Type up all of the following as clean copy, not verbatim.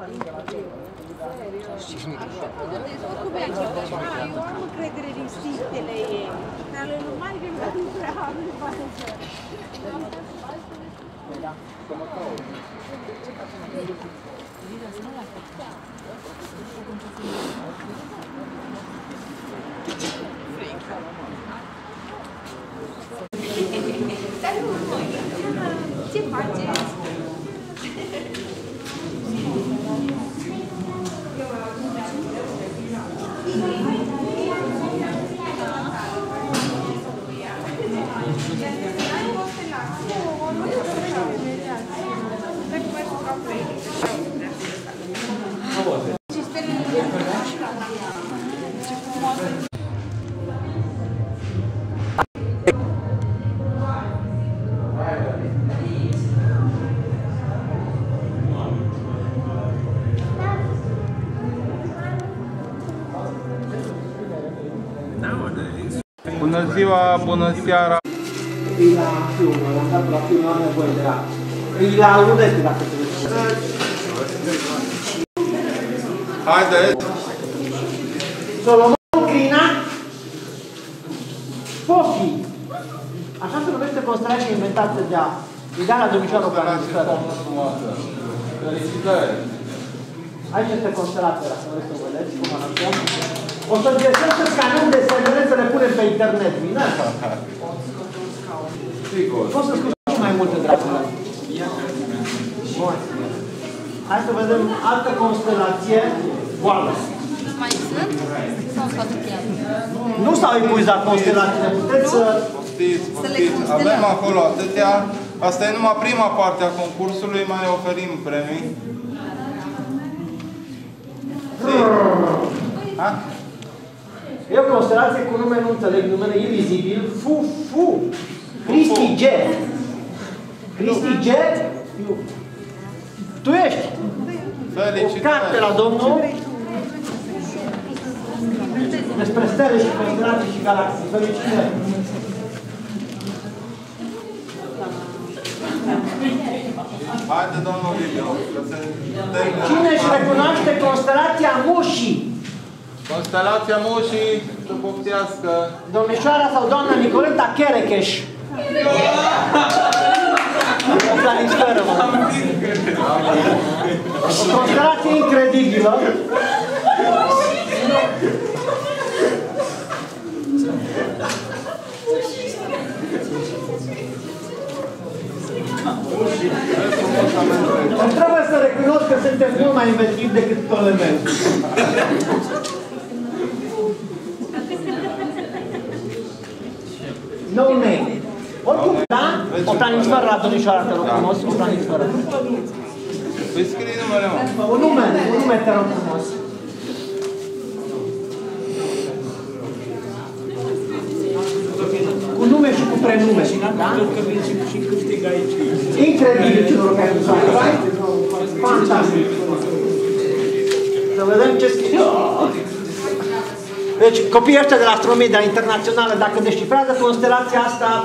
Eu am încredere în instinctele ei, dar nu mai vrem să nu prea nu poate să... Ce faceți? Bună ziua, bună seara! E la film, l-am dat la film, nu am nevoie de ea. E la lunete, dacă te vezi. Haideți! Solomon Crina, Fofi. Așa se numește constelația inventată de a Igala Domnișoară Planisferă. Felicitări! Aici este constelația, dacă vreți să vedeți cum arată. O să încercăm să scanăm desenele, să le punem pe internet, bine? Sigur. Poți să scuzi mai multe, dragule. Bun. Hai să vedem altă constelație goală. Mai sunt? Sau s-au chiar? Nu s-au epuizat constelațiile, puteți să... Poftiți. Avem acolo atâtea. Asta e numai prima parte a concursului, mai oferim premii. E o constelație cu nume, nu înțeleg, numele irizibil, Fu. Cristi G. Cristi G. Tu ești. Felicitări. O carte la Domnul despre stele și constelații și galaxii. Felicitări. Haide, domnul Liviu, că se termină. Cine își recunoaște constelația Mușii? Constelația Mușii, să poftească. Domnișoara sau doamna Nicoleta Cherecheș. O planisferă, mă. O constelație incredibilă. Trebuie să recunosc că sunteți mult mai inventivi decât Ptolemeu. No name. Oricum, da? O planisferă la domnișoara, te rog frumos, o planisferă. Păi scrie numele, mă. Un nume, te rog frumos. Cu nume și cu prenume, da? Incredibil ce noroc ai usat, fantastic. Să vedem ce scrie. Deci, copiii ăștia de la Astromedia Internațională, dacă descifrează constelația asta,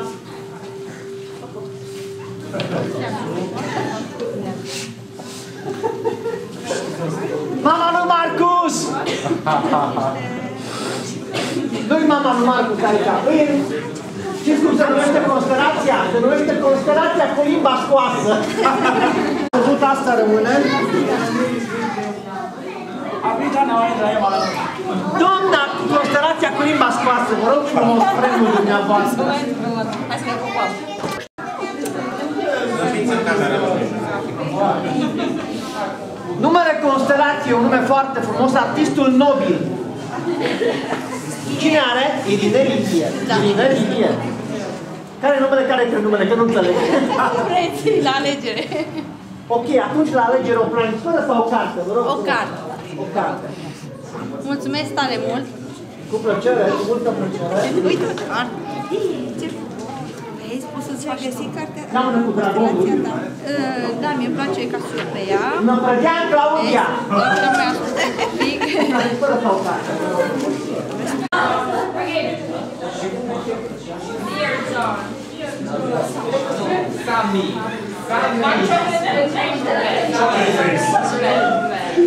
mama lui Marcus! Nu-i mama lui Marcus aici. Știți cum se numește constelația? Se numește constelația cu limba scoasă. Văzut asta rămâne. Doamna, constelația cu limba scoasă, vă rog frumos, premiul dumneavoastră. Hai să ne ocupăm. Numele constelației, un nume foarte frumos, artistul nobil. Cine are? Irine Lilie. Irine Lilie. Care e numele, care e numele? Că nu înțeleg. Vreți la alegere. Ok, atunci la alegere o planisferă sau o carte? Vă rog. O carte. O carte. Mulțumesc tare mult. Cu plăcere, cu multă plăcere. Uite, ce vezi, poți să-ți fac găsi cartea? Seamănă cu dragonul. Da, mi-e place ca să pe ea. Năprădean Claudia. Doar că mi-a spus un pic. Planisferă sau carte? Sami.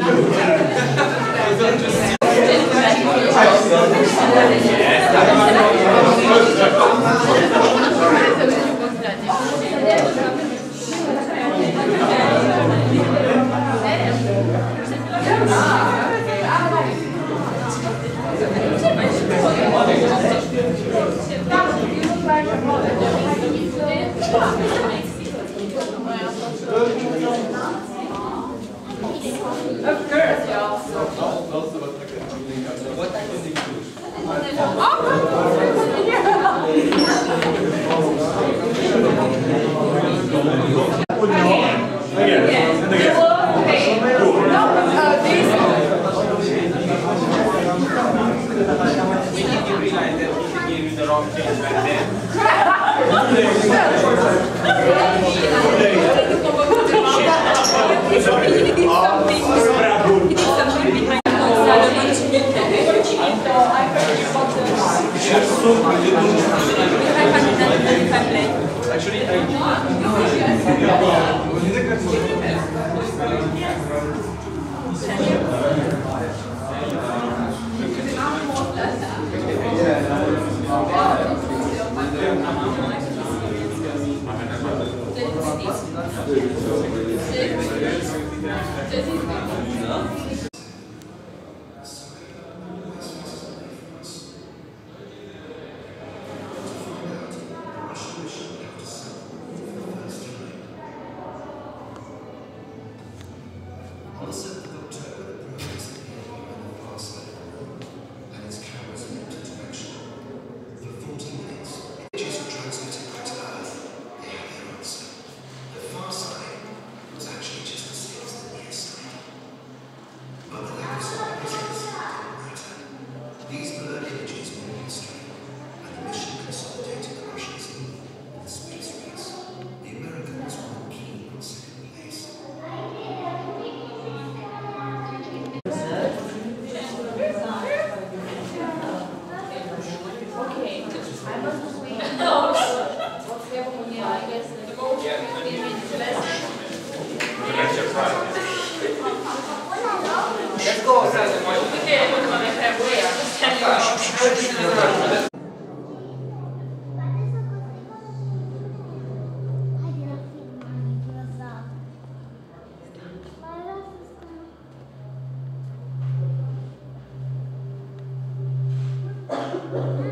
Thank you.